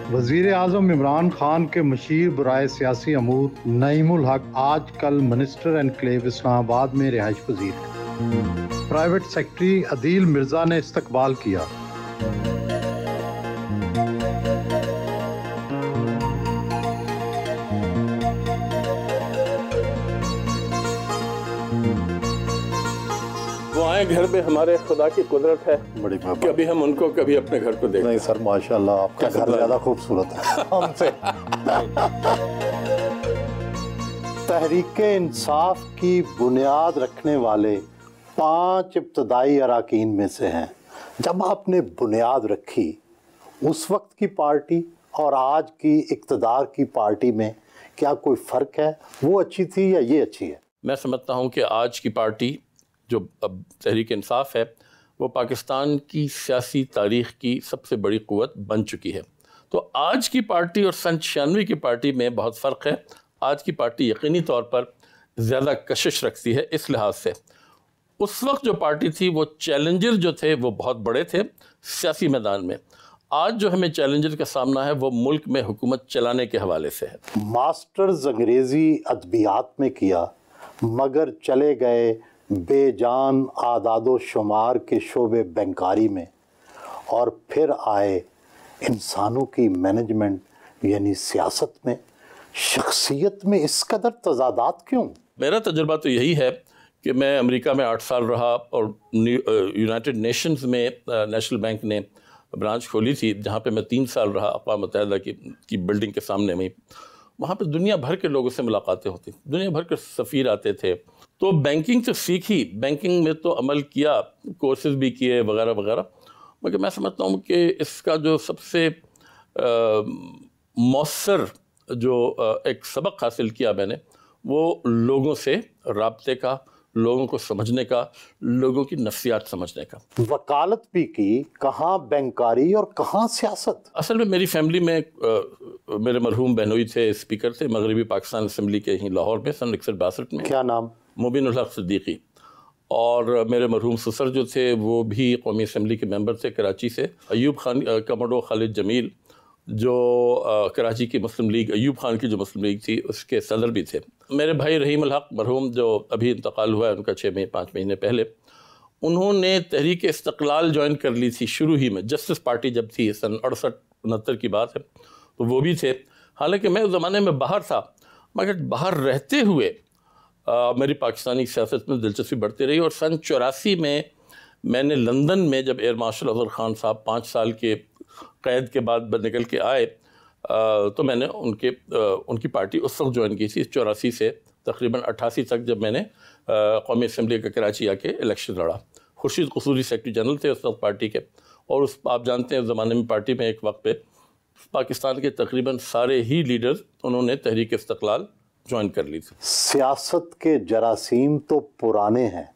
وزیر اعظم عمران خان کے مشیر برائے سیاسی امور نعیم الحق آج کل منسٹر انکلیو اسلام آباد میں رہائش پذیر ہیں۔ پرائیویٹ سیکرٹری عدیل مرزا نے استقبال کیا۔ وہ آئے گھر میں، ہمارے خدا کی قدرت ہے کہ ابھی ہم ان کو کبھی اپنے گھر کو دیکھیں۔ نہیں سر، ماشاءاللہ آپ کا گھر زیادہ خوبصورت ہے ہم سے۔ تحریک انصاف کی بنیاد رکھنے والے 5 ابتدائی اراکین میں سے ہیں۔ جب آپ نے بنیاد رکھی، اس وقت کی پارٹی اور آج کی اقتدار کی پارٹی میں کیا کوئی فرق ہے؟ وہ اچھی تھی یا یہ اچھی ہے؟ میں سمجھتا ہوں کہ آج کی پارٹی جو اب تحریک انصاف ہے وہ پاکستان کی سیاسی تاریخ کی سب سے بڑی قوت بن چکی ہے۔ تو آج کی پارٹی اور سن 96 کی پارٹی میں بہت فرق ہے۔ آج کی پارٹی یقینی طور پر زیادہ کشش رکھتی ہے اس لحاظ سے۔ اس وقت جو پارٹی تھی وہ چیلنجر جو تھے وہ بہت بڑے تھے سیاسی میدان میں۔ آج جو ہمیں چیلنجر کا سامنا ہے وہ ملک میں حکومت چلانے کے حوالے سے ہے۔ ماسٹرز انگریزی ادبیات میں کیا مگر چلے گئے بے جان اعداد و شمار کے شعبے بینکاری میں، اور پھر آئے انسانوں کی مینجمنٹ یعنی سیاست میں۔ شخصیت میں اس قدر تضادات کیوں؟ میرا تجربہ تو یہی ہے کہ میں امریکہ میں 8 سال رہا اور یونائٹڈ نیشنز میں نیشنل بینک نے برانچ کھولی تھی جہاں پہ میں 3 سال رہا اقوام متحدہ کی بلڈنگ کے سامنے میں۔ وہاں پہ دنیا بھر کے لوگوں سے ملاقاتیں ہوتی، دنیا بھر کے سفیر آتے تھے۔ تو بینکنگ تو سیکھی، بینکنگ میں تو عمل کیا، کورسز بھی کیے وغیرہ وغیرہ، مگر میں سمجھتا ہوں کہ اس کا جو سب سے مؤثر جو ایک سبق حاصل کیا میں نے وہ لوگوں سے رابطے کا، لوگوں کو سمجھنے کا، لوگوں کی نفسیات سمجھنے کا۔ وکالت بھی کی، کہاں بینکاری اور کہاں سیاست؟ اصل میں میری فیملی میں میرے مرحوم بہنوئی تھے، اسپیکر تھے مغربی پاکستان اسمبلی کے ہی لاہور میں سن 61-62 میں۔ کیا نام؟ مبین الحق صدیقی۔ اور میرے مرحوم سسر جو تھے وہ بھی قومی اسمبلی کے ممبر تھے کراچی سے۔ ایوب خان کموڈو خالد جمیل جو کراچی کی مسلم لیگ، ایوب خان کی جو مسلم لیگ تھی اس کے صدر بھی تھے۔ میرے بھائی رحیم الحق مرحوم جو ابھی انتقال ہوا ہے ان کا 5 مہینے پہلے، انہوں نے تحریک استقلال جوائن کر لی تھی شروع ہی میں، جسٹس پارٹی جب تھی سن 68-69 کی بات ہے، تو وہ بھی تھے۔ حالانکہ میں اس زمانے میں باہر تھا، مگر باہر رہتے ہوئے میری پاکستانی سیاست میں دلچسپی بڑھتی رہی، اور سن 84 میں میں نے لندن میں جب ایئر مارشل اظہر خان صاحب 5 سال کے قید کے بعد نکل کے آئے تو میں نے ان کی پارٹی اس وقت جوائن کی تھی 84 سے تقریباً 88 تک، جب میں نے قومی اسمبلی کا کراچی آ کے الیکشن لڑا۔ خورشید قصوری سیکرٹری جنرل تھے اس وقت پارٹی کے، اور آپ جانتے ہیں اس زمانے میں پارٹی میں ایک وقت پہ پاکستان کے تقریباً سارے ہی لیڈرز انہوں نے تحریک استقلال جوائن کر لی تھی۔ سیاست کے جراثیم تو پرانے ہیں،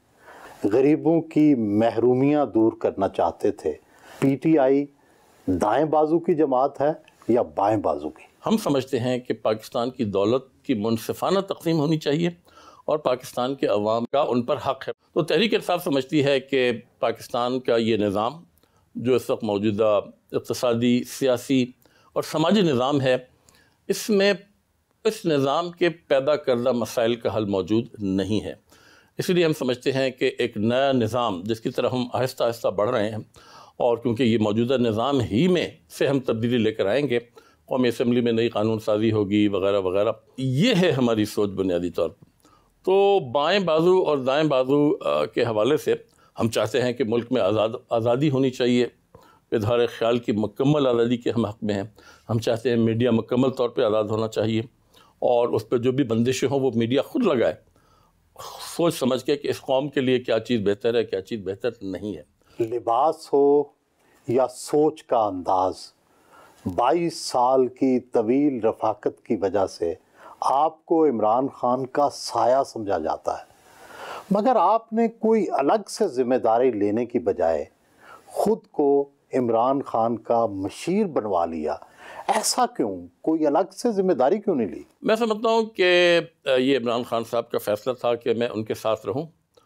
غریبوں کی محرومیاں دور کرنا چاہتے تھے۔ پی ٹی آئی دائیں بازو کی جماعت ہے یا بائیں بازو کی؟ ہم سمجھتے ہیں کہ پاکستان کی دولت کی منصفانہ تقسیم ہونی چاہیے اور پاکستان کے عوام کا ان پر حق ہے۔ تو تحریک انصاف سمجھتی ہے کہ پاکستان کا یہ نظام جو اس وقت موجودہ اقتصادی، سیاسی اور سماجی نظام ہے، اس میں اس نظام کے پیدا کردہ مسائل کا حل موجود نہیں ہے۔ اس لیے ہم سمجھتے ہیں کہ ایک نیا نظام جس کی طرف ہم آہستہ آہستہ بڑھ رہے ہیں، اور کیونکہ یہ موجودہ نظام ہی میں سے ہم تبدیلی لے کر آئیں گے، قومی اسمبلی میں نئی قانون سازی ہوگی وغیرہ وغیرہ، یہ ہے ہماری سوچ بنیادی طور پر۔ تو بائیں بازو اور دائیں بازو کے حوالے سے ہم چاہتے ہیں کہ ملک میں آزادی ہونی چاہیے، اظہار خیال کی مکمل آزادی کے ہم حق میں ہیں۔ ہم چاہتے ہیں میڈیا مکمل طور پہ آزاد ہونا چاہیے، اور اس پہ جو بھی بندشیں ہوں وہ میڈیا خود لگائے، سوچ سمجھ کے کہ اس قوم کے لیے کیا چیز بہتر ہے، کیا چیز بہتر نہیں ہے۔ لباس ہو یا سوچ کا انداز، 22 سال کی طویل رفاقت کی وجہ سے آپ کو عمران خان کا سایہ سمجھا جاتا ہے، مگر آپ نے کوئی الگ سے ذمہ داری لینے کی بجائے خود کو عمران خان کا مشیر بنوا لیا۔ ایسا کیوں؟ کوئی الگ سے ذمہ داری کیوں نہیں لی؟ میں سمجھتا ہوں کہ یہ عمران خان صاحب کا فیصلہ تھا کہ میں ان کے ساتھ رہوں،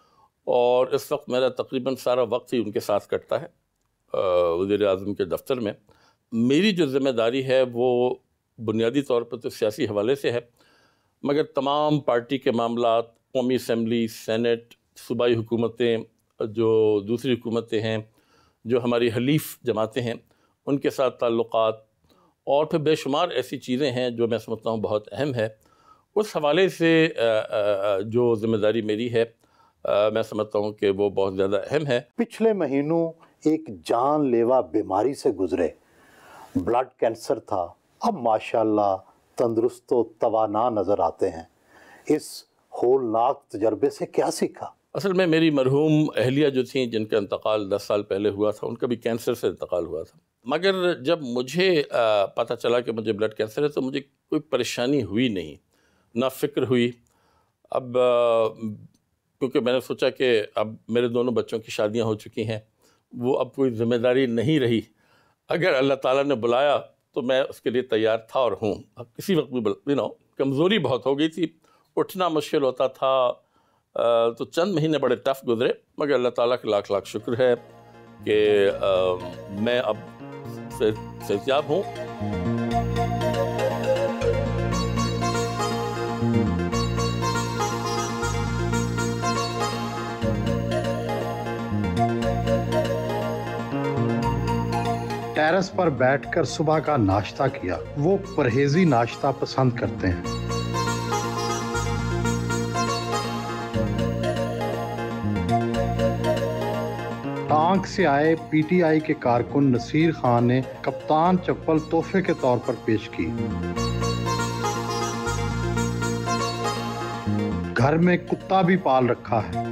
اور اس وقت میرا تقریباً سارا وقت ہی ان کے ساتھ کٹتا ہے وزیر اعظم کے دفتر میں، میری جو ذمہ داری ہے وہ بنیادی طور پر تو سیاسی حوالے سے ہے، مگر تمام پارٹی کے معاملات، قومی اسمبلی، سینٹ، صوبائی حکومتیں، جو دوسری حکومتیں ہیں، جو ہماری حلیف جماعتیں ہیں، ان کے ساتھ تعلقات، اور پھر بے شمار ایسی چیزیں ہیں جو میں سمجھتا ہوں بہت اہم ہے، اس حوالے سے جو ذمہ داری میری ہے میں سمجھتا ہوں کہ وہ بہت زیادہ اہم ہے۔ پچھلے مہینوں ایک جان لیوا بیماری سے گزرے، بلڈ کینسر تھا، اب ماشاءاللہ تندرست و توانا نظر آتے ہیں۔ اس ہولناک تجربے سے کیا سیکھا؟ اصل میں میری مرحوم اہلیہ جو تھیں، جن کا انتقال 10 سال پہلے ہوا تھا، ان کا بھی کینسر سے انتقال ہوا تھا، مگر جب مجھے پتہ چلا کہ مجھے بلڈ کینسر ہے تو مجھے کوئی پریشانی ہوئی نہیں، نہ فکر ہوئی۔ اب کیونکہ میں نے سوچا کہ اب میرے دونوں بچوں کی شادیاں ہو چکی ہیں، وہ اب کوئی ذمہ داری نہیں رہی، اگر اللہ تعالیٰ نے بلایا تو میں اس کے لیے تیار تھا اور ہوں۔ اب کسی وقت بھی کمزوری بہت ہو گئی تھی، اٹھنا مشکل ہوتا تھا، تو چند مہینے بڑے ٹف گزرے، مگر اللہ تعالیٰ کا لاکھ لاکھ شکر ہے کہ میں اب صحتیاب ہوں۔ ٹیرس پر بیٹھ کر صبح کا ناشتہ کیا، وہ پرہیزی ناشتہ پسند کرتے ہیں۔ ٹانک سے آئے پی ٹی آئی کے کارکن نصیر خان نے کپتان چپل تحفے کے طور پر پیش کی۔ گھر میں کتا بھی پال رکھا ہے۔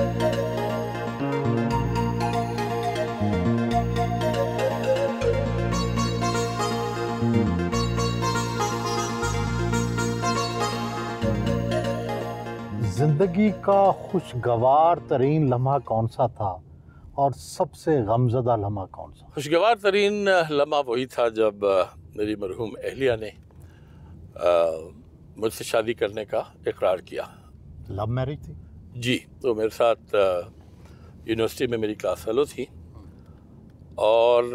زندگی کا خوشگوار ترین لمحہ کون سا تھا اور سب سے غمزدہ لمحہ کون سا؟ خوشگوار ترین لمحہ وہی تھا جب میری مرحوم اہلیہ نے مجھ سے شادی کرنے کا اقرار کیا۔ لو میرج تھی؟ جی، تو میرے ساتھ یونیورسٹی میں میری کلاس فیلو تھی، اور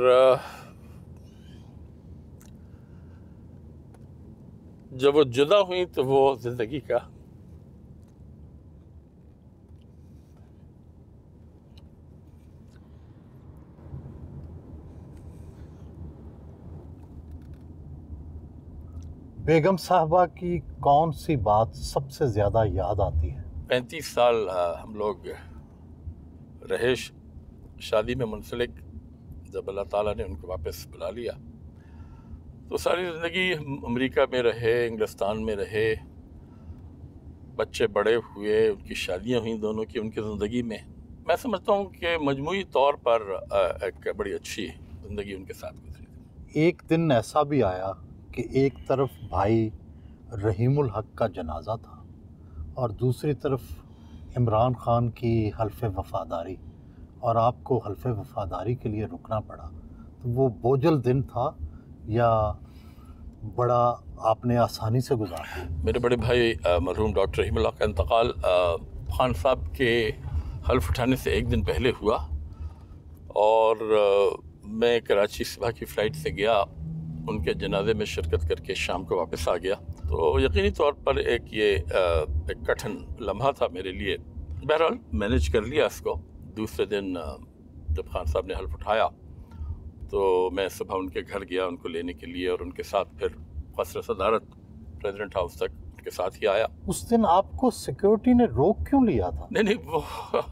جب وہ جدا ہوئیں تو وہ زندگی کا بیگم صاحبہ کی کون سی بات سب سے زیادہ یاد آتی ہے؟ 35 سال ہم لوگ رہے شادی میں منسلک۔ جب اللہ تعالیٰ نے ان کو واپس بلا لیا تو ساری زندگی امریکہ میں رہے، انگلستان میں رہے، بچے بڑے ہوئے، ان کی شادیاں ہوئیں دونوں کی ان کی زندگی میں۔ میں سمجھتا ہوں کہ مجموعی طور پر ایک بڑی اچھی زندگی ان کے ساتھ گزری۔ ایک دن ایسا بھی آیا کہ ایک طرف بھائی رحیم الحق کا جنازہ تھا اور دوسری طرف عمران خان کی حلف وفاداری، اور آپ کو حلف وفاداری کے لیے رکنا پڑا، تو وہ بوجھل دن تھا یا بڑا آپ نے آسانی سے گزار دیا؟ میرے بڑے بھائی مرحوم ڈاکٹر رحیم اللہ کا انتقال خان صاحب کے حلف اٹھانے سے ایک دن پہلے ہوا، اور میں کراچی صبح کی فلائٹ سے گیا، ان کے جنازے میں شرکت کر کے شام کو واپس آ گیا۔ تو یقینی طور پر ایک کٹھن لمحہ تھا میرے لیے، بہرحال مینیج کر لیا اس کو۔ دوسرے دن جب خان صاحب نے حلف اٹھایا تو میں صبح ان کے گھر گیا ان کو لینے کے لیے، اور ان کے ساتھ پھر قصر صدارت پریزیڈنٹ ہاؤس تک ان کے ساتھ ہی آیا۔ اس دن آپ کو سیکیورٹی نے روک کیوں لیا تھا؟ نہیں وہ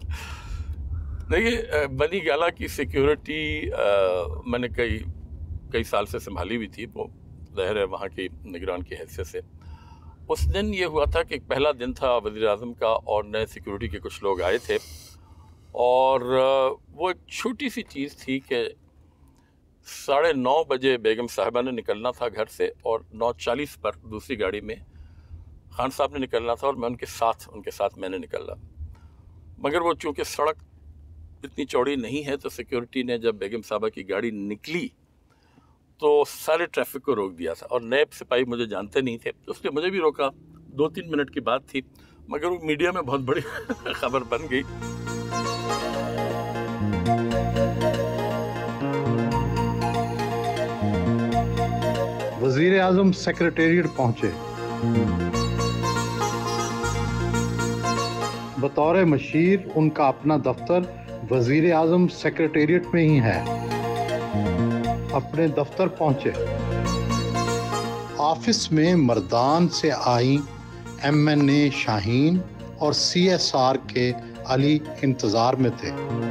دیکھیے، بنی گالا کی سیکیورٹی میں نے کئی سال سے سنبھالی ہوئی تھی، وہ ظاہر ہے وہاں کی نگران کی حیثیت سے۔ اس دن یہ ہوا تھا کہ پہلا دن تھا وزیر اعظم کا، اور نئے سیکیورٹی کے کچھ لوگ آئے تھے، اور وہ ایک چھوٹی سی چیز تھی کہ 9:30 بجے بیگم صاحبہ نے نکلنا تھا گھر سے، اور 9:40 پر دوسری گاڑی میں خان صاحب نے نکلنا تھا، اور میں ان کے ساتھ میں نے نکلنا، مگر وہ چونکہ سڑک اتنی چوڑی نہیں ہے تو سیکیورٹی نے جب بیگم صاحبہ کی گاڑی نکلی تو سارے ٹریفک کو روک دیا تھا، اور نیب سپاہی مجھے جانتے نہیں تھے، تو اس نے مجھے بھی روکا۔ 2-3 منٹ کی بات تھی، مگر وہ میڈیا میں بہت بڑی خبر بن گئی۔ وزیر اعظم سیکریٹریٹ پہنچے. بطور مشیر ان کا اپنا دفتر وزیر اعظم سیکریٹریٹ میں ہی ہے. اپنے دفتر پہنچے. آفس میں مردان سے آئیں MNA شاہین اور CSR کے علی انتظار میں تھے.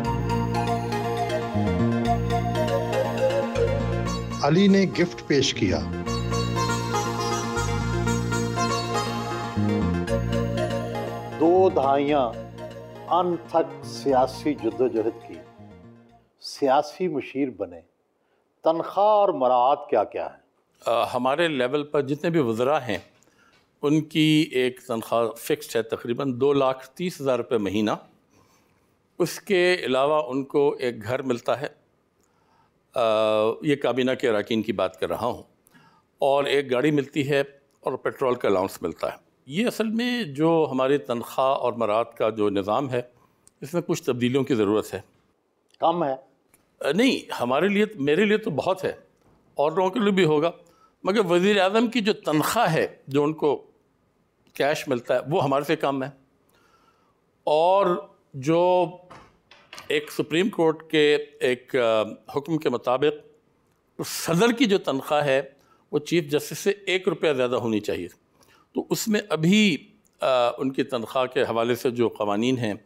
علی نے گفٹ پیش کیا. دو دہائیاں انتھک سیاسی جدوجہد کی، سیاسی مشیر بنے، تنخواہ اور مراعات کیا کیا ہیں؟ ہمارے لیول پر جتنے بھی وزراء ہیں ان کی ایک تنخواہ فکسڈ ہے، تقریباً 2,30,000 روپے مہینہ. اس کے علاوہ ان کو ایک گھر ملتا ہے، یہ کابینہ کے اراکین کی بات کر رہا ہوں، اور ایک گاڑی ملتی ہے اور پیٹرول کا الاؤنس ملتا ہے. یہ اصل میں جو ہماری تنخواہ اور مراعات کا جو نظام ہے اس میں کچھ تبدیلیوں کی ضرورت ہے. کم ہے؟ نہیں، ہمارے لیے، میرے لیے تو بہت ہے، اور لوگوں کے لیے بھی ہوگا، مگر وزیر اعظم کی جو تنخواہ ہے جو ان کو کیش ملتا ہے وہ ہمارے سے کم ہے. اور جو ایک سپریم کورٹ کے ایک حکم کے مطابق صدر کی جو تنخواہ ہے وہ چیف جسٹس سے 1 روپیہ زیادہ ہونی چاہیے. تو اس میں ابھی ان کی تنخواہ کے حوالے سے جو قوانین ہیں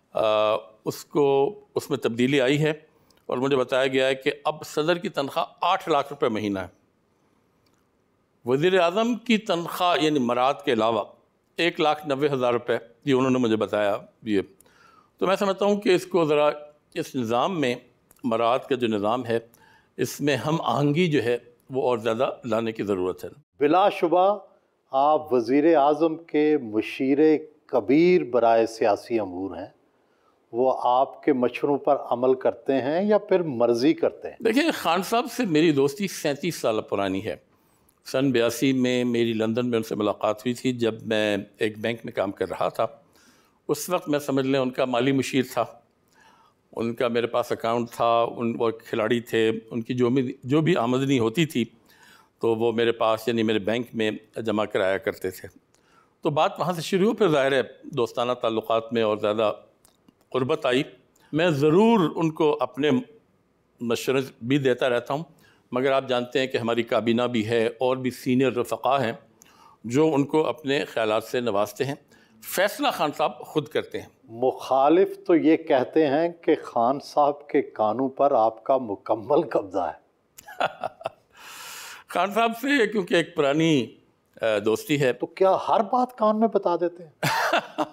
اس میں تبدیلی آئی ہے، اور مجھے بتایا گیا ہے کہ اب صدر کی تنخواہ 8 لاکھ روپے مہینہ ہے. وزیر اعظم کی تنخواہ یعنی مراعات کے علاوہ 1,90,000 روپے، یہ انہوں نے مجھے بتایا. یہ تو میں سمجھتا ہوں کہ اس کو ذرا اس نظام میں، مراعات کا جو نظام ہے اس میں ہم آہنگی جو ہے وہ اور زیادہ لانے کی ضرورت ہے. بلا شبہ آپ وزیر اعظم کے مشیر کبیر برائے سیاسی امور ہیں. وہ آپ کے مشوروں پر عمل کرتے ہیں یا پھر مرضی کرتے ہیں؟ دیکھیں، خان صاحب سے میری دوستی 37 سال پرانی ہے. سن 82 میں میری لندن میں ان سے ملاقات ہوئی تھی جب میں ایک بینک میں کام کر رہا تھا. اس وقت میں سمجھ لیں ان کا مالی مشیر تھا، ان کا میرے پاس اکاؤنٹ تھا، وہ کھلاڑی تھے. ان کی جو بھی آمدنی ہوتی تھی تو وہ میرے پاس یعنی میرے بینک میں جمع کرایا کرتے تھے. تو بات وہاں سے شروع ہو، پھر ظاہر ہے دوستانہ تعلقات میں اور زیادہ قربت آئی. میں ضرور ان کو اپنے مشورے بھی دیتا رہتا ہوں، مگر آپ جانتے ہیں کہ ہماری کابینہ بھی ہے اور بھی سینئر رفقا ہیں جو ان کو اپنے خیالات سے نوازتے ہیں. فیصلہ خان صاحب خود کرتے ہیں. مخالف تو یہ کہتے ہیں کہ خان صاحب کے کانوں پر آپ کا مکمل قبضہ ہے. خان صاحب سے کیونکہ ایک پرانی دوستی ہے. تو کیا ہر بات کان میں بتا دیتے ہیں؟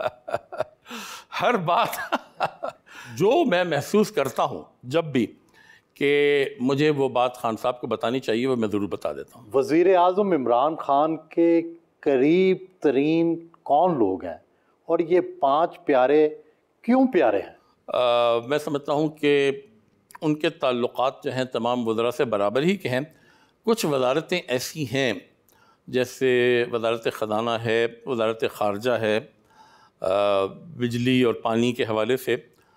ہر بات جو میں محسوس کرتا ہوں جب بھی کہ مجھے وہ بات خان صاحب کو بتانی چاہیے وہ میں ضرور بتا دیتا ہوں. وزیر اعظم عمران خان کے قریب ترین کون لوگ ہیں اور یہ 5 پیارے کیوں پیارے ہیں؟ میں سمجھتا ہوں کہ ان کے تعلقات جو ہیں تمام وزراء سے برابر ہی کے ہیں. کچھ وزارتیں ایسی ہیں جیسے وزارت خزانہ ہے، وزارت خارجہ ہے، بجلی اور پانی کے حوالے سے،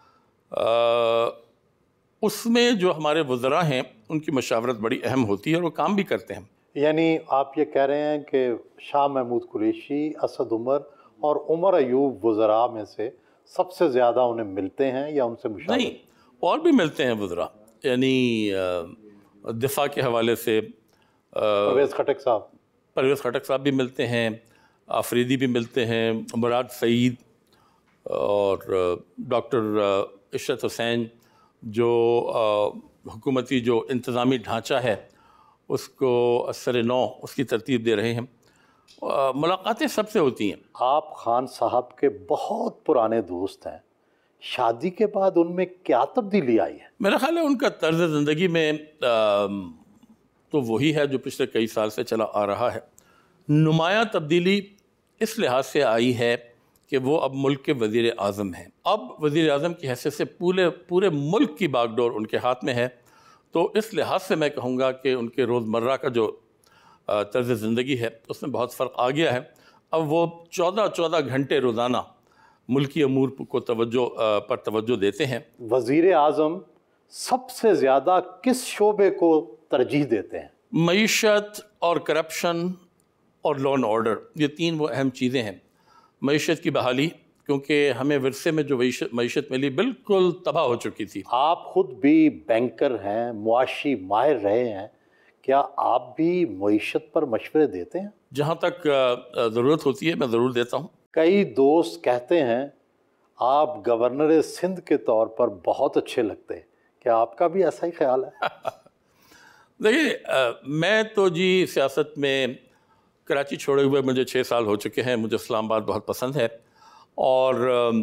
اس میں جو ہمارے وزراء ہیں ان کی مشاورت بڑی اہم ہوتی ہے اور وہ کام بھی کرتے ہیں. یعنی آپ یہ کہہ رہے ہیں کہ شاہ محمود قریشی، اسد عمر اور عمر ایوب وزراء میں سے سب سے زیادہ انہیں ملتے ہیں یا ان سے مشاورت؟ نہیں، اور بھی ملتے ہیں وزراء، یعنی دفاع کے حوالے سے پرویز خٹک صاحب بھی ملتے ہیں، آفریدی بھی ملتے ہیں، مراد سعید اور ڈاکٹر عشرت حسین جو حکومتی جو انتظامی ڈھانچہ ہے اس کو اثر نو اس کی ترتیب دے رہے ہیں. ملاقاتیں سب سے ہوتی ہیں. آپ خان صاحب کے بہت پرانے دوست ہیں، شادی کے بعد ان میں کیا تبدیلی آئی ہے؟ میرا خیال ہے ان کا طرز زندگی میں تو وہی ہے جو پچھلے کئی سال سے چلا آ رہا ہے. نمایاں تبدیلی اس لحاظ سے آئی ہے کہ وہ اب ملک کے وزیر اعظم ہیں. اب وزیر اعظم کی حیثیت سے پورے ملک کی باغ ڈور ان کے ہاتھ میں ہے. تو اس لحاظ سے میں کہوں گا کہ ان کے روزمرہ کا جو طرز زندگی ہے اس میں بہت فرق آ گیا ہے. اب وہ 14 گھنٹے روزانہ ملکی امور کو توجہ دیتے ہیں. وزیر اعظم سب سے زیادہ کس شعبے کو ترجیح دیتے ہیں؟ معیشت اور کرپشن اور لا اینڈ آرڈر، یہ تین وہ اہم چیزیں ہیں۔ معیشت کی بحالی، کیونکہ ہمیں ورثے میں جو معیشت ملی بالکل تباہ ہو چکی تھی۔ آپ خود بھی بینکر ہیں، معاشی ماہر رہے ہیں، کیا آپ بھی معیشت پر مشورے دیتے ہیں؟ جہاں تک ضرورت ہوتی ہے میں ضرور دیتا ہوں۔ کئی دوست کہتے ہیں آپ گورنر سندھ کے طور پر بہت اچھے لگتے ہیں، کیا آپ کا بھی ایسا ہی خیال ہے؟ دیکھیے، میں تو جی سیاست میں کراچی چھوڑے ہوئے مجھے 6 سال ہو چکے ہیں، مجھے اسلام آباد بہت پسند ہے، اور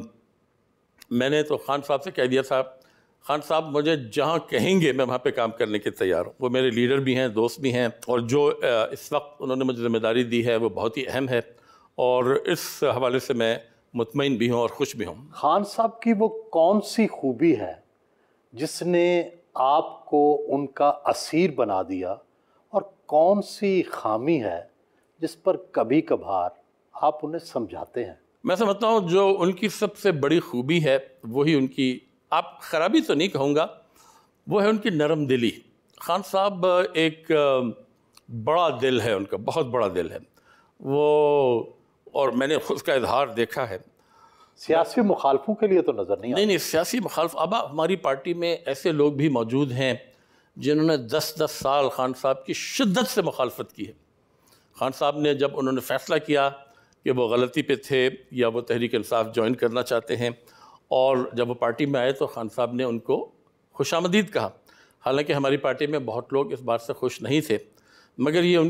میں نے تو خان صاحب سے کہہ دیا تھا، خان صاحب مجھے جہاں کہیں گے میں وہاں پہ کام کرنے کے تیار ہوں۔ وہ میرے لیڈر بھی ہیں، دوست بھی ہیں، اور جو اس وقت انہوں نے مجھے ذمہ داری دی ہے وہ بہت ہی اہم ہے، اور اس حوالے سے میں مطمئن بھی ہوں اور خوش بھی ہوں۔ خان صاحب کی وہ کون سی خوبی ہے جس نے آپ کو ان کا اسیر بنا دیا، اور کون سی خامی ہے جس پر کبھی کبھار آپ انہیں سمجھاتے ہیں؟ میں سمجھتا ہوں جو ان کی سب سے بڑی خوبی ہے وہی ان کی، آپ خرابی تو نہیں کہوں گا، وہ ہے ان کی نرم دلی۔ خان صاحب ایک بڑا دل ہے ان کا، بہت بڑا دل ہے وہ، اور میں نے خود کا اظہار دیکھا ہے۔ سیاسی مخالفوں کے لیے تو نظر نہیں آتا۔ نہیں، سیاسی مخالف، اب ہماری پارٹی میں ایسے لوگ بھی موجود ہیں جنہوں نے 10 سال خان صاحب کی شدت سے مخالفت کی ہے۔ خان صاحب نے جب انہوں نے فیصلہ کیا کہ وہ غلطی پہ تھے یا وہ تحریک انصاف جوائن کرنا چاہتے ہیں، اور جب وہ پارٹی میں آئے تو خان صاحب نے ان کو خوش آمدید کہا، حالانکہ ہماری پارٹی میں بہت لوگ اس بات سے خوش نہیں تھے، مگر یہ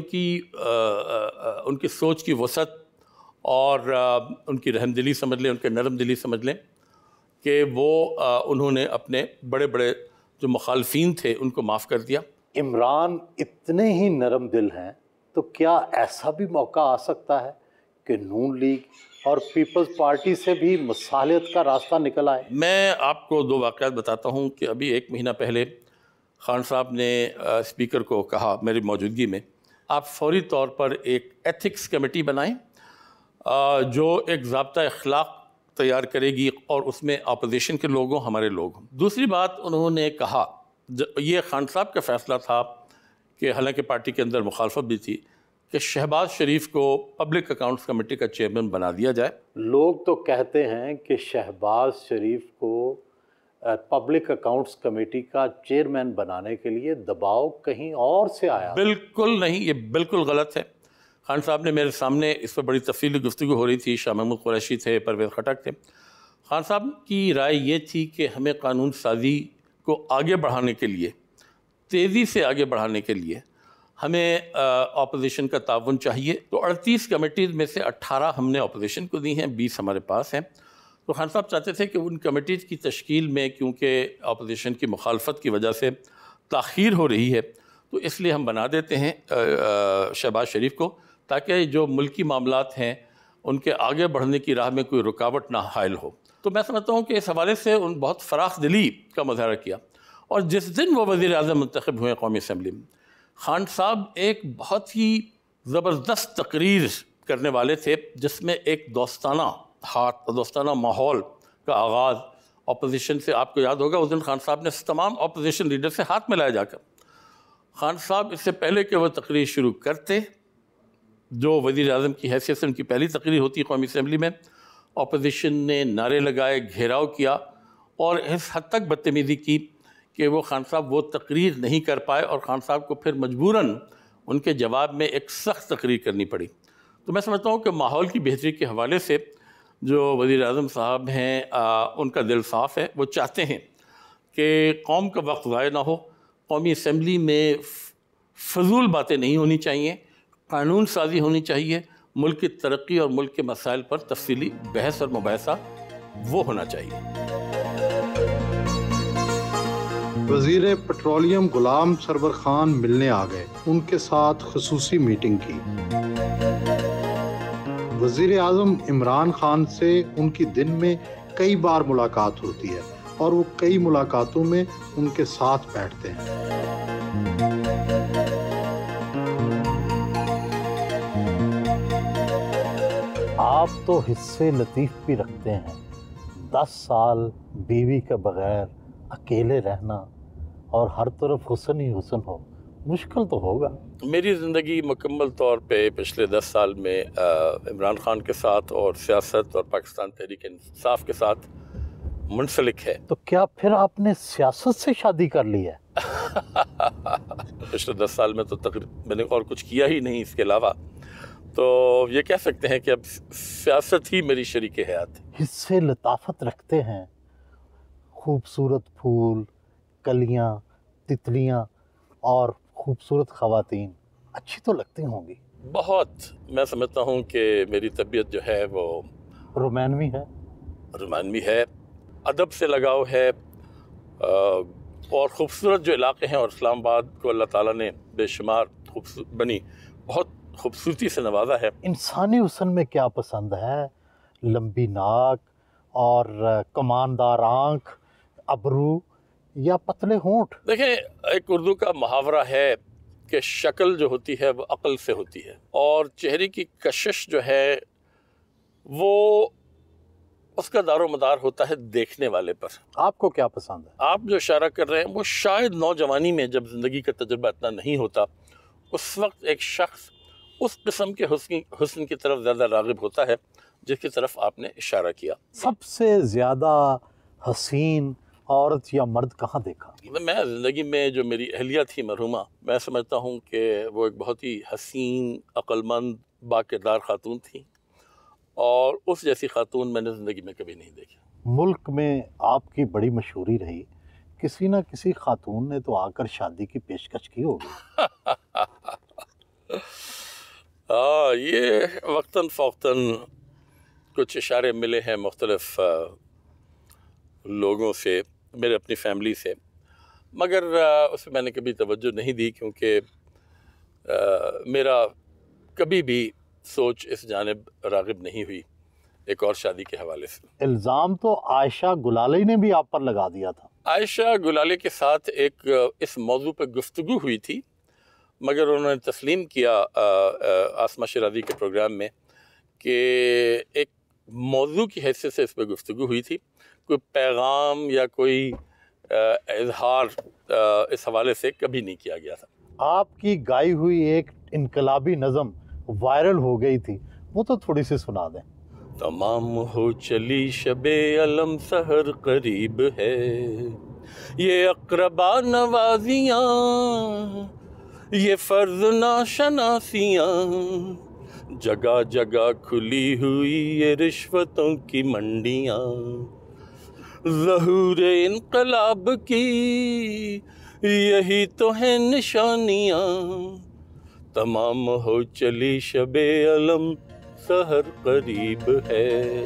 ان کی سوچ کی وسعت اور ان کی رحم دلی سمجھ لیں، ان کے نرم دلی سمجھ لیں، کہ وہ انہوں نے اپنے بڑے بڑے جو مخالفین تھے ان کو معاف کر دیا۔ عمران اتنے ہی نرم دل ہیں تو کیا ایسا بھی موقع آ سکتا ہے کہ نون لیگ اور پیپلز پارٹی سے بھی مصالحت کا راستہ نکل آئے؟ میں آپ کو 2 واقعات بتاتا ہوں کہ ابھی 1 مہینہ پہلے خان صاحب نے اسپیکر کو کہا میری موجودگی میں، آپ فوری طور پر ایک ایتھکس کمیٹی بنائیں جو ایک ضابطہ اخلاق تیار کرے گی، اور اس میں اپوزیشن کے لوگ ہوں، ہمارے لوگ ہوں۔ دوسری بات انہوں نے کہا، یہ خان صاحب کا فیصلہ تھا کہ حالانکہ پارٹی کے اندر مخالفت بھی تھی، کہ شہباز شریف کو پبلک اکاؤنٹس کمیٹی کا چیئرمین بنا دیا جائے۔ لوگ تو کہتے ہیں کہ شہباز شریف کو پبلک اکاؤنٹس کمیٹی کا چیئرمین بنانے کے لیے دباؤ کہیں اور سے آیا۔ بالکل نہیں، یہ بالکل غلط ہے۔ خان صاحب نے میرے سامنے اس پر بڑی تفصیلی گفتگو ہو رہی تھی، شاہ محمود قریشی تھے، پرویز خٹک تھے۔ خان صاحب کی رائے یہ تھی کہ ہمیں قانون سازی کو آگے بڑھانے کے لیے، تیزی سے آگے بڑھانے کے لیے ہمیں اپوزیشن کا تعاون چاہیے۔ تو 38 کمیٹیز میں سے 18 ہم نے اپوزیشن کو دی ہیں، 20 ہمارے پاس ہیں۔ تو خان صاحب چاہتے تھے کہ ان کمیٹیز کی تشکیل میں کیونکہ اپوزیشن کی مخالفت کی وجہ سے تاخیر ہو رہی ہے، تو اس لیے ہم بنا دیتے ہیں شہباز شریف کو، تاکہ جو ملکی معاملات ہیں ان کے آگے بڑھنے کی راہ میں کوئی رکاوٹ نہ حائل ہو۔ تو میں سمجھتا ہوں کہ اس حوالے سے ان بہت فراخ دلی کا مظاہرہ کیا، اور جس دن وہ وزیر اعظم منتخب ہوئے قومی اسمبلی میں، خان صاحب ایک بہت ہی زبردست تقریر کرنے والے تھے، جس میں ایک دوستانہ ماحول کا آغاز اپوزیشن سے، آپ کو یاد ہوگا اس دن خان صاحب نے تمام اپوزیشن لیڈر سے ہاتھ ملایا جا کر۔ خان صاحب اس سے پہلے کہ وہ تقریر شروع کرتے، جو وزیر اعظم کی حیثیت سے ان کی پہلی تقریر ہوتی قومی اسمبلی میں، اپوزیشن نے نعرے لگائے، گھیراؤ کیا، اور اس حد تک بدتمیزی کی کہ وہ خان صاحب وہ تقریر نہیں کر پائے، اور خان صاحب کو پھر مجبوراً ان کے جواب میں ایک سخت تقریر کرنی پڑی۔ تو میں سمجھتا ہوں کہ ماحول کی بہتری کے حوالے سے جو وزیر اعظم صاحب ہیں ان کا دل صاف ہے، وہ چاہتے ہیں کہ قوم کا وقت ضائع نہ ہو، قومی اسمبلی میں فضول باتیں نہیں ہونی چاہیے، قانون سازی ہونی چاہیے، ملک کی ترقی اور ملک کے مسائل پر تفصیلی بحث اور مباحثہ وہ ہونا چاہیے۔ وزیر پیٹرولیم غلام سرور خان ملنے آ گئے، ان کے ساتھ خصوصی میٹنگ کی۔ وزیر اعظم عمران خان سے ان کی دن میں کئی بار ملاقات ہوتی ہے، اور وہ کئی ملاقاتوں میں ان کے ساتھ بیٹھتے ہیں۔ آپ تو حصے لطیف بھی رکھتے ہیں، 10 سال بیوی کے بغیر اکیلے رہنا اور ہر طرف حسن ہی حسن ہو، مشکل تو ہوگا. میری زندگی مکمل طور پہ پچھلے 10 سال میں عمران خان کے ساتھ اور سیاست اور پاکستان تحریک انصاف کے ساتھ منسلک ہے. تو کیا پھر آپ نے سیاست سے شادی کر لی ہے؟ پچھلے 10 سال میں تو تقریباً میں نے اور کچھ کیا ہی نہیں اس کے علاوہ، تو یہ کہہ سکتے ہیں کہ اب سیاست ہی میری شریک حیات ہے. حصے لطافت رکھتے ہیں، خوبصورت پھول، کلیاں، تتلیاں اور خوبصورت خواتین اچھی تو لگتی ہوں گی. بہت. میں سمجھتا ہوں کہ میری طبیعت جو ہے وہ رومانوی ہے. رومانوی ہے، ادب سے لگاؤ ہے، اور خوبصورت جو علاقے ہیں، اور اسلام آباد کو اللہ تعالیٰ نے بے شمار بہت خوبصورتی سے نوازا ہے. انسانی حسن میں کیا پسند ہے؟ لمبی ناک اور کماندار آنکھ، ابرو یا پتلے ہونٹ؟ دیکھیں، ایک اردو کا محاورہ ہے کہ شکل جو ہوتی ہے وہ عقل سے ہوتی ہے، اور چہرے کی کشش جو ہے وہ اس کا دار و مدار ہوتا ہے دیکھنے والے پر. آپ کو کیا پسند ہے؟ آپ جو اشارہ کر رہے ہیں وہ شاید نوجوانی میں جب زندگی کا تجربہ اتنا نہیں ہوتا، اس وقت ایک شخص اس قسم کے حسن کی طرف زیادہ راغب ہوتا ہے جس کی طرف آپ نے اشارہ کیا. سب سے زیادہ حسین عورت یا مرد کہاں دیکھا؟ میں زندگی میں جو میری اہلیہ تھی مرحومہ، میں سمجھتا ہوں کہ وہ ایک بہت ہی حسین، عقل مند، با کردار خاتون تھی، اور اس جیسی خاتون میں نے زندگی میں کبھی نہیں دیکھی. ملک میں آپ کی بڑی مشہوری رہی، کسی نہ کسی خاتون نے تو آ کر شادی کی پیشکش کی ہوگی. یہ وقتاً فوقتاً کچھ اشارے ملے ہیں مختلف لوگوں سے، میرے اپنی فیملی سے، مگر اس میں نے کبھی توجہ نہیں دی، کیونکہ میرا کبھی بھی سوچ اس جانب راغب نہیں ہوئی ایک اور شادی کے حوالے سے. الزام تو عائشہ گلالی نے بھی آپ پر لگا دیا تھا. عائشہ گلالی کے ساتھ ایک اس موضوع پہ گفتگو ہوئی تھی، مگر انہوں نے تسلیم کیا آسمہ شیرازی کے پروگرام میں کہ ایک موضوع کی حیثیت سے اس پہ گفتگو ہوئی تھی، کوئی پیغام یا کوئی اظہار اس حوالے سے کبھی نہیں کیا گیا تھا. آپ کی گائی ہوئی ایک انقلابی نظم وائرل ہو گئی تھی، وہ تو تھوڑی سی سنا دیں. تمام ہو چلی شب علم سحر قریب ہے، یہ اقربا نوازیاں، یہ فرض ناشناسیاں، جگہ جگہ کھلی ہوئی یہ رشوتوں کی منڈیاں، ظہور انقلاب کی یہی تو ہے نشانیاں، تمام ہو چلی شب علم سحر قریب ہے.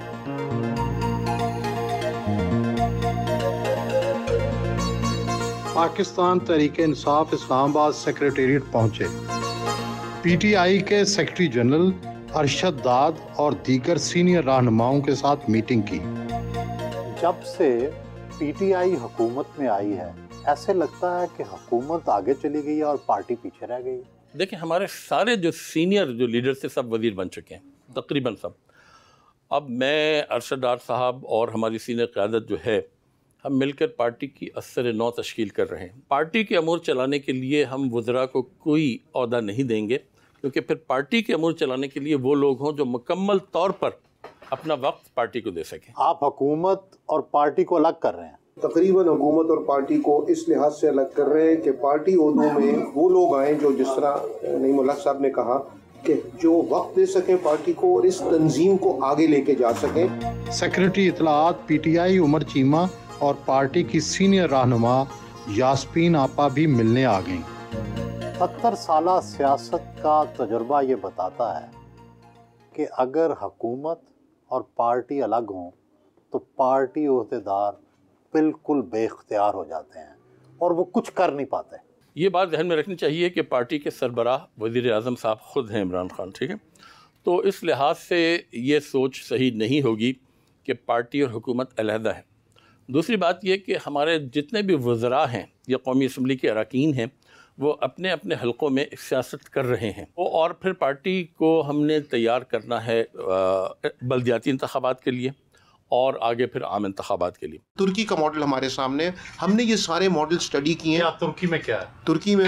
پاکستان تحریک انصاف اسلام آباد سیکریٹریٹ پہنچے. پی ٹی آئی کے سیکرٹری جنرل ارشد داد اور دیگر سینئر رہنماؤں کے ساتھ میٹنگ کی. جب سے پی ٹی آئی حکومت میں آئی ہے، ایسے لگتا ہے کہ حکومت آگے چلی گئی ہے اور پارٹی پیچھے رہ گئی. دیکھیں، ہمارے سارے جو سینئر جو لیڈر تھے سب وزیر بن چکے ہیں، تقریباً سب. اب میں، ارشد ڈار صاحب اور ہماری سینئر قیادت جو ہے، ہم مل کر پارٹی کی اثر نو تشکیل کر رہے ہیں. پارٹی کے امور چلانے کے لیے ہم وزراء کو کوئی عہدہ نہیں دیں گے، کیونکہ پھر پارٹی کے امور چلانے کے لیے وہ لوگ ہوں جو مکمل طور پر اپنا وقت پارٹی کو دے سکیں. آپ حکومت اور پارٹی کو الگ کر رہے ہیں. تقریباً حکومت اور پارٹی کو اس لحاظ سے الگ کر رہے ہیں کہ پارٹی عہدوں میں وہ لوگ آئیں جو، جس طرح نعیم الحق صاحب نے کہا، کہ جو وقت دے سکیں پارٹی کو اور اس تنظیم کو آگے لے کے جا سکیں. سیکریٹری اطلاعات پی ٹی آئی عمر چیمہ اور پارٹی کی سینئر رہنما یاسمین آپا بھی ملنے آ گئیں. 70 سالہ سیاست کا تجربہ یہ بتاتا ہے کہ اگر حکومت اور پارٹی الگ ہوں تو پارٹی عہدیدار بالکل بے اختیار ہو جاتے ہیں اور وہ کچھ کر نہیں پاتے. یہ بات ذہن میں رکھنی چاہیے کہ پارٹی کے سربراہ وزیر اعظم صاحب خود ہیں عمران خان، ٹھیک ہے؟ تو اس لحاظ سے یہ سوچ صحیح نہیں ہوگی کہ پارٹی اور حکومت علیحدہ ہے. دوسری بات یہ کہ ہمارے جتنے بھی وزراء ہیں یا قومی اسمبلی کے اراکین ہیں، وہ اپنے اپنے حلقوں میں سیاست کر رہے ہیں، اور پھر پارٹی کو ہم نے تیار کرنا ہے بلدیاتی انتخابات کے لیے اور آگے پھر عام انتخابات کے لیے. ترکی کا ماڈل ہمارے سامنے، ہم نے یہ سارے ماڈل سٹڈی کیے ہیں. ترکی میں کیا ہے؟ ترکی میں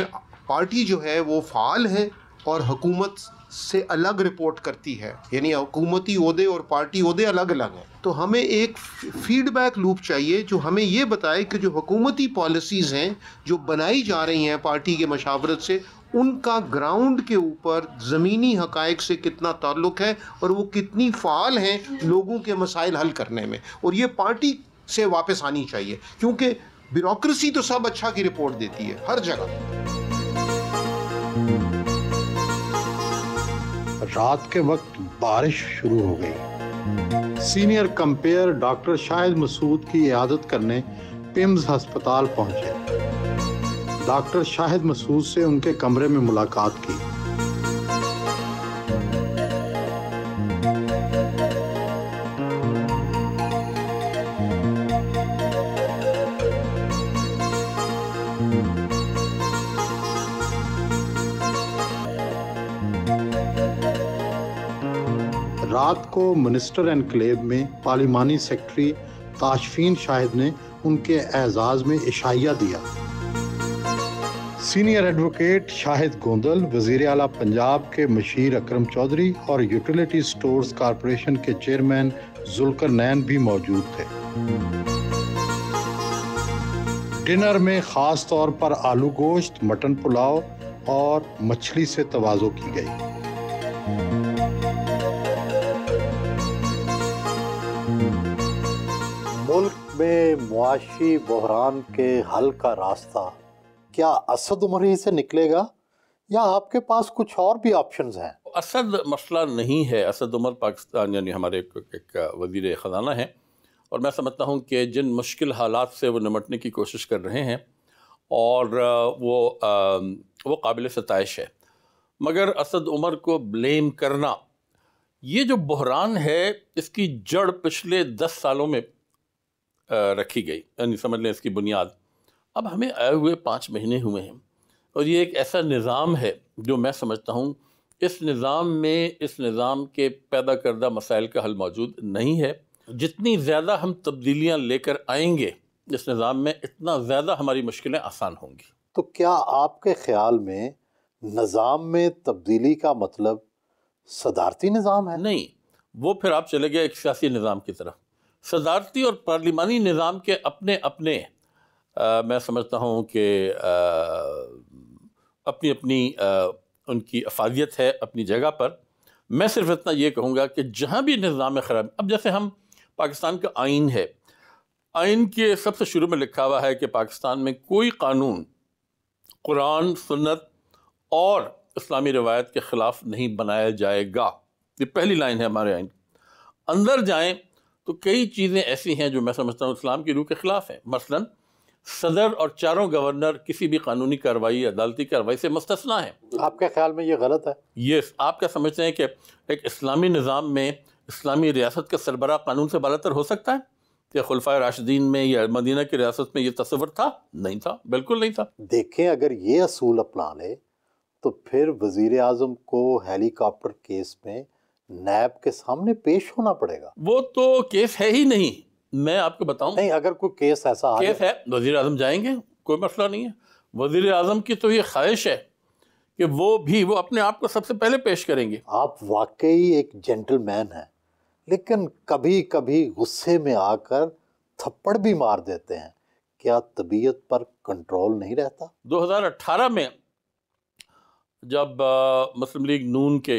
پارٹی جو ہے وہ فعال ہے اور حکومت سے الگ رپورٹ کرتی ہے، یعنی حکومتی عہدے اور پارٹی عہدے الگ الگ ہیں. تو ہمیں ایک فیڈ بیک لوپ چاہیے جو ہمیں یہ بتائے کہ جو حکومتی پالیسیز ہیں جو بنائی جا رہی ہیں پارٹی کے مشاورت سے، ان کا گراؤنڈ کے اوپر زمینی حقائق سے کتنا تعلق ہے اور وہ کتنی فعال ہیں لوگوں کے مسائل حل کرنے میں. اور یہ پارٹی سے واپس آنی چاہیے، کیونکہ بیوروکریسی تو سب اچھا کی رپورٹ دیتی ہے ہر جگہ. رات کے وقت بارش شروع ہو گئی. Senior compere doctor Shahid Masood کی عیادت کرنے پیمز ہسپتال پہنچے. ڈاکٹر شاہد مسعود سے ان کے کمرے میں ملاقات کی. رات کو منسٹر انکلیو میں پارلیمانی سیکرٹری تاشفین شاہد نے ان کے اعزاز میں عشائیہ دیا. سینئر ایڈوکیٹ شاہد گوندل، وزیر اعلیٰ پنجاب کے مشیر اکرم چودھری اور یوٹیلیٹی سٹورز کارپوریشن کے چیئرمین ذوالقرنین بھی موجود تھے. ڈنر میں خاص طور پر آلو گوشت، مٹن پلاؤ اور مچھلی سے تواضع کی گئی. ملک میں معاشی بحران کے حل کا راستہ کیا اسد عمر ہی سے نکلے گا یا آپ کے پاس کچھ اور بھی آپشنز ہیں؟ اسد مسئلہ نہیں ہے. اسد عمر پاکستان یعنی ہمارے ایک وزیر خزانہ ہیں، اور میں سمجھتا ہوں کہ جن مشکل حالات سے وہ نمٹنے کی کوشش کر رہے ہیں اور وہ قابل ستائش ہے. مگر اسد عمر کو بلیم کرنا، یہ جو بحران ہے اس کی جڑ پچھلے 10 سالوں میں رکھی گئی، یعنی سمجھ لیں اس کی بنیاد اب ہمیں آئے ہوئے 5 مہینے ہوئے ہیں. اور یہ ایک ایسا نظام ہے جو میں سمجھتا ہوں اس نظام کے پیدا کردہ مسائل کا حل موجود نہیں ہے. جتنی زیادہ ہم تبدیلیاں لے کر آئیں گے اس نظام میں، اتنا زیادہ ہماری مشکلیں آسان ہوں گی. تو کیا آپ کے خیال میں نظام میں تبدیلی کا مطلب صدارتی نظام ہے؟ نہیں، وہ پھر آپ چلے گئے ایک سیاسی نظام کی طرف. صدارتی اور پارلیمانی نظام کے اپنے میں سمجھتا ہوں کہ اپنی ان کی افادیت ہے اپنی جگہ پر. میں صرف اتنا یہ کہوں گا کہ جہاں بھی نظام خراب، اب جیسے ہم پاکستان کا آئین ہے، آئین کے سب سے شروع میں لکھا ہوا ہے کہ پاکستان میں کوئی قانون قرآن، سنت اور اسلامی روایت کے خلاف نہیں بنایا جائے گا. یہ پہلی لائن ہے ہمارے آئین. اندر جائیں تو کئی چیزیں ایسی ہیں جو میں سمجھتا ہوں اسلام کی روح کے خلاف ہیں. مثلا صدر اور 4 گورنر کسی بھی قانونی کارروائی، عدالتی کارروائی سے مستثنیٰ ہیں. آپ کے خیال میں یہ غلط ہے؟ یہ آپ کیا سمجھتے ہیں کہ ایک اسلامی نظام میں اسلامی ریاست کا سربراہ قانون سے بالاتر ہو سکتا ہے؟ کہ خلفائے راشدین میں یا مدینہ کی ریاست میں یہ تصور تھا؟ نہیں تھا، بالکل نہیں تھا. دیکھیں، اگر یہ اصول اپنا لے تو پھر وزیر اعظم کو ہیلی کاپٹر کیس میں نیب کے سامنے پیش ہونا پڑے گا. وہ تو کیس ہے ہی نہیں. میں آپ کو بتاؤں، نہیں، اگر کوئی کیس ایسا کیس ہے، وزیر اعظم جائیں گے، کوئی مسئلہ نہیں ہے. وزیر اعظم کی تو یہ خواہش ہے کہ وہ اپنے آپ کو سب سے پہلے پیش کریں گے. آپ واقعی ایک جینٹل مین ہیں، لیکن کبھی کبھی غصے میں آ کر تھپڑ بھی مار دیتے ہیں. کیا طبیعت پر کنٹرول نہیں رہتا؟ 2018 میں جب مسلم لیگ نون کے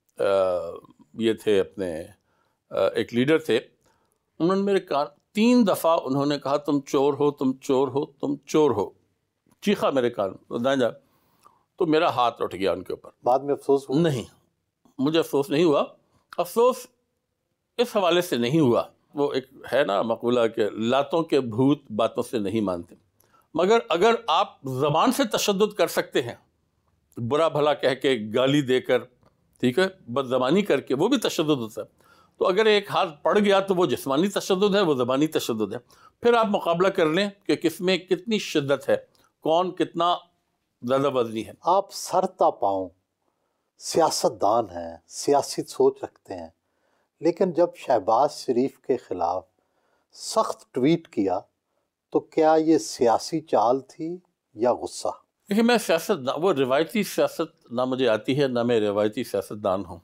یہ تھے اپنے ایک لیڈر تھے، انہوں نے میرے 3 دفعہ انہوں نے کہا تم چور ہو، تم چور ہو، تم چور ہو، چیخا میرے کان دائیں جا. تو میرا ہاتھ اٹھ گیا ان کے اوپر. بعد میں افسوس ہوا؟ نہیں، مجھے افسوس نہیں ہوا. افسوس اس حوالے سے نہیں ہوا، وہ ایک ہے نا مقولہ کہ لاتوں کے بھوت باتوں سے نہیں مانتے. مگر اگر آپ زبان سے تشدد کر سکتے ہیں، برا بھلا کہہ کے، گالی دے کر، ٹھیک ہے، بد زبانی کر کے، وہ بھی تشدد ہوتا ہے. تو اگر ایک ہاتھ پڑ گیا تو وہ جسمانی تشدد ہے، وہ زبانی تشدد ہے. پھر آپ مقابلہ کر لیں کہ کس میں کتنی شدت ہے، کون کتنا زیادہ وزنی ہے. آپ سر تا پاؤں سیاست دان ہیں، سیاسی سوچ رکھتے ہیں، لیکن جب شہباز شریف کے خلاف سخت ٹویٹ کیا تو کیا یہ سیاسی چال تھی یا غصہ؟ دیکھیے میں وہ روایتی سیاست نہ مجھے آتی ہے، نہ میں روایتی سیاستدان ہوں۔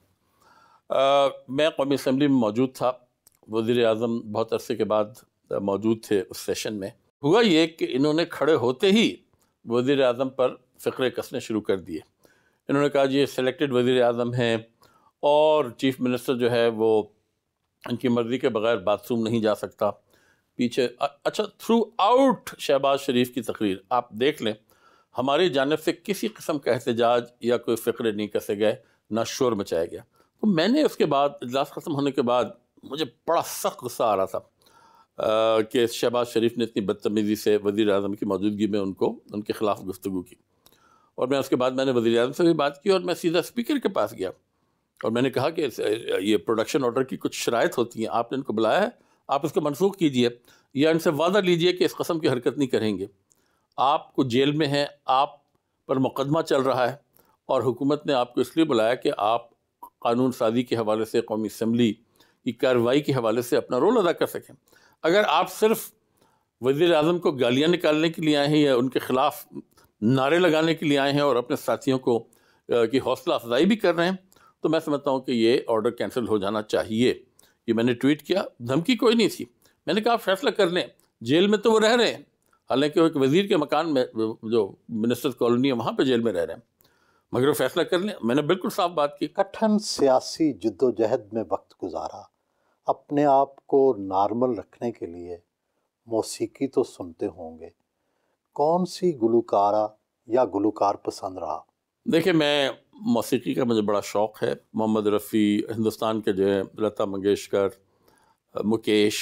میں قومی اسمبلی میں موجود تھا، وزیر اعظم بہت عرصے کے بعد موجود تھے اس سیشن میں۔ ہوا یہ کہ انہوں نے کھڑے ہوتے ہی وزیر اعظم پر فقرے کسنے شروع کر دیے۔ انہوں نے کہا جی یہ سلیکٹڈ وزیر اعظم ہیں اور چیف منسٹر جو ہے وہ ان کی مرضی کے بغیر باتھ روم نہیں جا سکتا۔ پیچھے اچھا تھرو آؤٹ شہباز شریف کی تقریر آپ دیکھ لیں، ہماری جانب سے کسی قسم کا احتجاج یا کوئی فقرے نہیں کسے گئے، نہ شور مچایا گیا۔ تو میں نے اس کے بعد اجلاس ختم ہونے کے بعد مجھے بڑا سخت غصہ آ رہا تھا کہ شہباز شریف نے اتنی بدتمیزی سے وزیر اعظم کی موجودگی میں ان کے خلاف گفتگو کی۔ اور میں اس کے بعد میں نے وزیر اعظم سے بھی بات کی اور میں سیدھا اسپیکر کے پاس گیا اور میں نے کہا کہ یہ پروڈکشن آرڈر کی کچھ شرائط ہوتی ہیں، آپ نے ان کو بلایا ہے، آپ اس کو منسوخ کیجئے یا ان سے وعدہ لیجئے کہ اس قسم کی حرکت نہیں کریں گے۔ آپ کو جیل میں ہیں، آپ پر مقدمہ چل رہا ہے اور حکومت نے آپ کو اس لیے بلایا کہ آپ قانون سازی کے حوالے سے، قومی اسمبلی کی کارروائی کے حوالے سے اپنا رول ادا کر سکیں۔ اگر آپ صرف وزیر اعظم کو گالیاں نکالنے کے لیے آئے ہیں یا ان کے خلاف نعرے لگانے کے لیے آئے ہیں اور اپنے ساتھیوں کو کی حوصلہ افزائی بھی کر رہے ہیں، تو میں سمجھتا ہوں کہ یہ آرڈر کینسل ہو جانا چاہیے۔ یہ میں نے ٹویٹ کیا، دھمکی کوئی نہیں تھی، میں نے کہا آپ فیصلہ کر لیں۔ جیل میں تو وہ رہ رہے ہیں، حالانکہ وہ ایک وزیر کے مکان میں جو منسٹرز کالونی ہے وہاں پہ جیل میں رہ رہے ہیں، مگر وہ فیصلہ کر لیں۔ میں نے بالکل صاف بات کی۔ کٹھن سیاسی جد و جہد میں وقت گزارا، اپنے آپ کو نارمل رکھنے کے لیے موسیقی تو سنتے ہوں گے، کون سی گلوکارہ یا گلوکار پسند رہا؟ دیکھیں میں موسیقی کا مجھے بڑا شوق ہے۔ محمد رفیع، ہندوستان کے جو ہیں لتا منگیشکر، مکیش،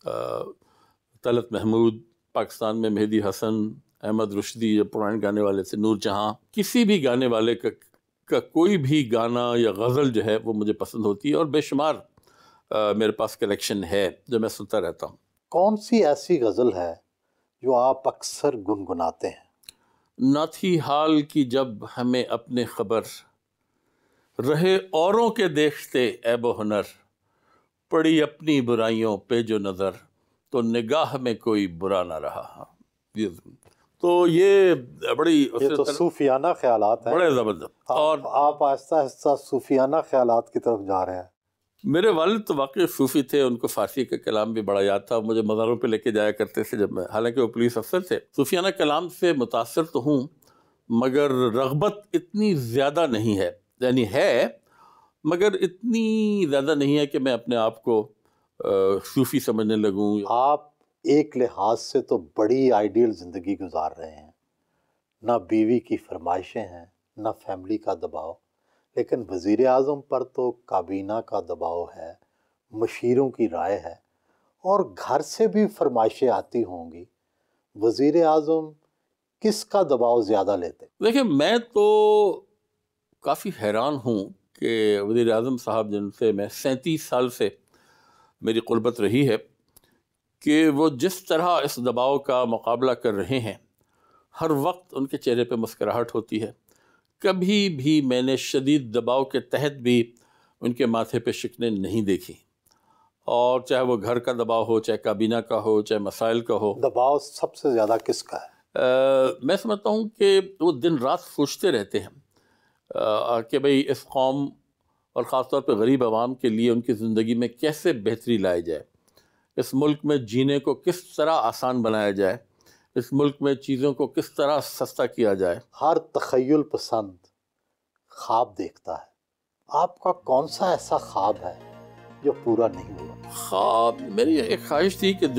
طلعت محمود، پاکستان میں مہدی حسن، احمد رشدی جو پرانے گانے والے تھے، نور جہاں، کسی بھی گانے والے کا کوئی بھی گانا یا غزل جو ہے وہ مجھے پسند ہوتی ہے اور بے شمار میرے پاس کلیکشن ہے جو میں سنتا رہتا ہوں۔ کون سی ایسی غزل ہے جو آپ اکثر گنگناتے ہیں؟ نہ تھی حال کی جب ہمیں اپنے خبر، رہے اوروں کے دیکھتے عیب و ہنر، پڑی اپنی برائیوں پہ جو نظر، تو نگاہ میں کوئی برا نہ رہا۔ تو یہ بڑی یہ تو صوفیانہ خیالات ہیں، بڑے زبردست۔ اور آپ آہستہ آہستہ صوفیانہ خیالات کی طرف جا رہے ہیں۔ میرے والد تو واقعی صوفی تھے، ان کو فارسی کا کلام بھی بڑا یاد تھا، مجھے مزاروں پہ لے کے جایا کرتے تھے جب میں، حالانکہ وہ پولیس افسر تھے۔ صوفیانہ کلام سے متاثر تو ہوں مگر رغبت اتنی زیادہ نہیں ہے، یعنی ہے مگر اتنی زیادہ نہیں ہے کہ میں اپنے آپ کو صوفی سمجھنے لگوں۔ آپ ایک لحاظ سے تو بڑی آئیڈیل زندگی گزار رہے ہیں، نہ بیوی کی فرمائشیں ہیں، نہ فیملی کا دباؤ، لیکن وزیر اعظم پر تو کابینہ کا دباؤ ہے، مشیروں کی رائے ہے اور گھر سے بھی فرمائشیں آتی ہوں گی۔ وزیر اعظم کس کا دباؤ زیادہ لیتے؟ دیکھیں میں تو کافی حیران ہوں کہ وزیر اعظم صاحب جن سے میں 37 سال سے میری قربت رہی ہے، کہ وہ جس طرح اس دباؤ کا مقابلہ کر رہے ہیں، ہر وقت ان کے چہرے پہ مسکراہٹ ہوتی ہے۔ کبھی بھی میں نے شدید دباؤ کے تحت بھی ان کے ماتھے پہ شکنیں نہیں دیکھی، اور چاہے وہ گھر کا دباؤ ہو، چاہے کابینہ کا ہو، چاہے مسائل کا ہو۔ دباؤ سب سے زیادہ کس کا ہے؟ میں سمجھتا ہوں کہ وہ دن رات سوچتے رہتے ہیں کہ بھئی اس قوم اور خاص طور پہ غریب عوام کے لیے ان کی زندگی میں کیسے بہتری لائی جائے، اس ملک میں جینے کو کس طرح آسان بنایا جائے، اس ملک میں چیزوں کو کس طرح سستا کیا جائے۔ ہر تخیل پسند خواب دیکھتا ہے، آپ کا کون سا ایسا خواب ہے جو پورا نہیں ہوا؟ خواب میری ایک خواہش تھی کہ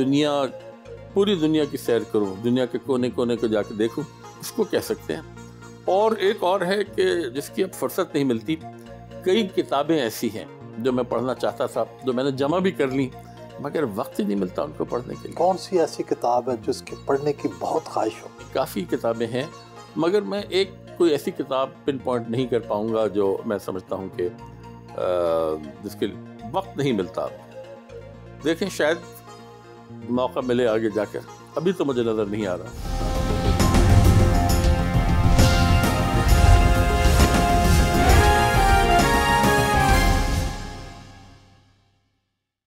پوری دنیا کی سیر کروں، دنیا کے کونے کونے کو جا کے دیکھوں، اس کو کہہ سکتے ہیں۔ اور ایک اور ہے کہ جس کی اب فرصت نہیں ملتی، کئی کتابیں ایسی ہیں جو میں پڑھنا چاہتا تھا، جو میں نے جمع بھی کر لی، مگر وقت ہی نہیں ملتا ان کو پڑھنے کے لیے۔ کون سی ایسی کتاب ہے جس کی پڑھنے کی بہت خواہش ہو؟ کافی کتابیں ہیں مگر میں کوئی ایسی کتاب پن پوائنٹ نہیں کر پاؤں گا جو میں سمجھتا ہوں کہ جس کے وقت نہیں ملتا۔ دیکھیں شاید موقع ملے آگے جا کر، ابھی تو مجھے نظر نہیں آ رہا۔